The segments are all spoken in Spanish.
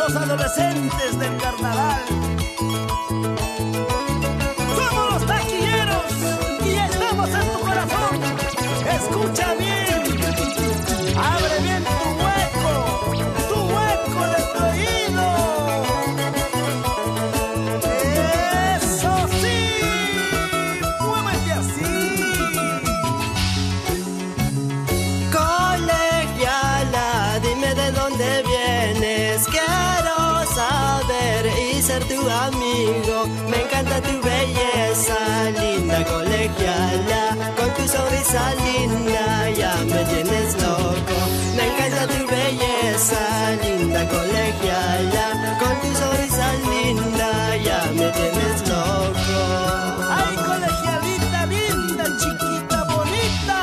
los adolescentes del carnaval. Somos los taquilleros y estamos en tu corazón. Escucha bien, abre bien tu hueco de tu oído. Eso sí, muévete así. Colegiala, dime de dónde vienes. Quiero saber y ser tu amigo. Me encanta tu belleza, linda colegiala. Con tu sonrisa linda ya me tienes loco. Me encanta tu belleza, linda colegiala. Con tu sonrisa linda ya me tienes loco. Ay, colegialita linda, chiquita, bonita.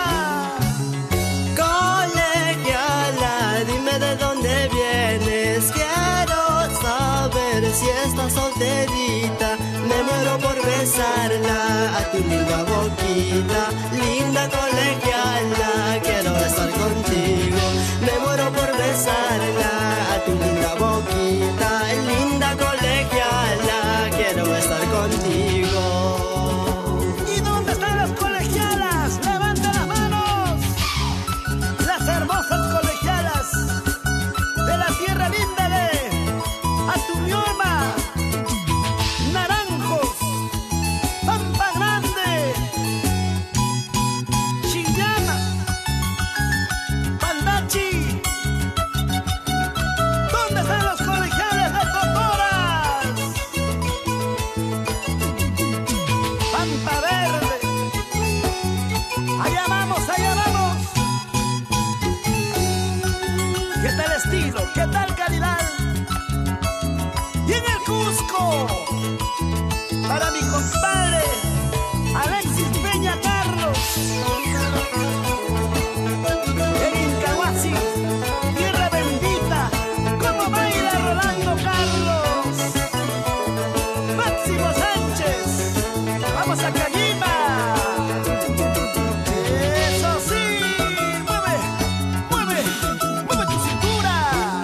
Colegiala, dime de dónde vienes. Quiero saber si estás solterita. Me muero por besarla a tu linda boquita. Linda colegiala, quiero estar contigo. Me muero por besarla a tu linda boquita. Linda colegiala, quiero estar contigo. ¿Y dónde están las colegialas? ¡Levanta las manos! Las hermosas colegialas de la tierra linda de Aturioma, Naranjos, Pampa Grande, Chillana, Pandachi. ¿Dónde están los colegiales de Totoras? Pampa Verde. Allá vamos, allá vamos. ¿Qué tal estilo? ¿Qué tal calidad? Y en el Cusco, para mi compadre Alexis Peña Carlos. En Incahuasi, tierra bendita, como baila Rolando Carlos. Máximo Sánchez, vamos a Cañima. Eso sí, mueve, mueve, mueve tu cintura.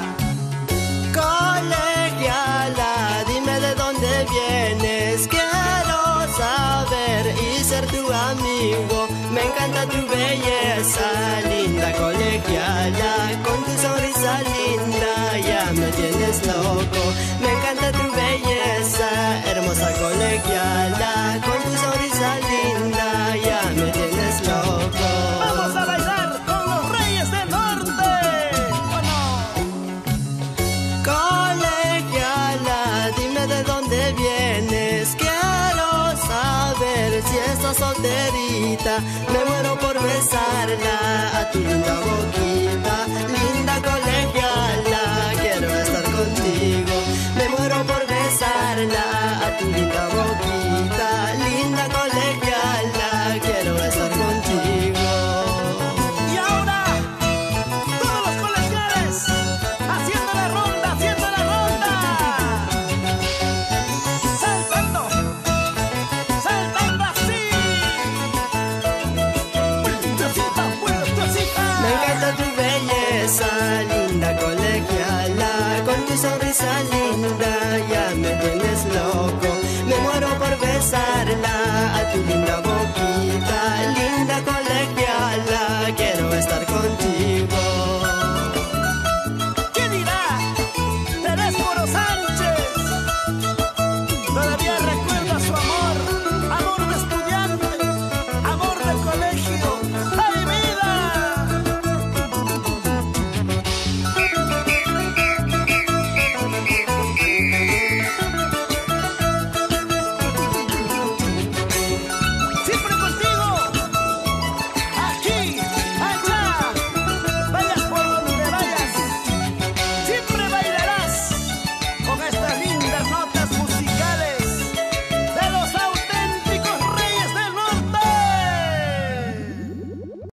Colegiala, dime de dónde vienes. Quiero saber y ser tu amigo. Me encanta tu belleza, linda colegiala. Con tu sonrisa linda ya me tienes loco. Me encanta tu belleza, hermosa colegiala. Con tu sonrisa linda ya me tienes loco. Vamos a bailar con los Reyes del Norte. ¿O no? Colegiala, dime de dónde vienes. Quiero saber si estás solterita. Me muero por besarla a tu linda boquita. Linda colegiala, quiero estar contigo. Me muero por besarla a tu linda boquita. Linda colegiala, quiero estar contigo. Y ahora, todos los colegiales haciendo la ronda, haciendo la ronda. Saltando, saltando así. Vueltecita, vueltecita. Me encanta tu belleza, linda colegiala. Con tu sonrisa linda